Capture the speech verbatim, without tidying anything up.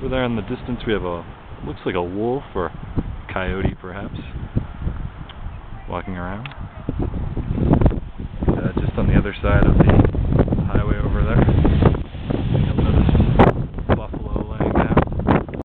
Over there in the distance we have a, looks like a wolf or coyote perhaps, walking around. Uh, just on the other side of the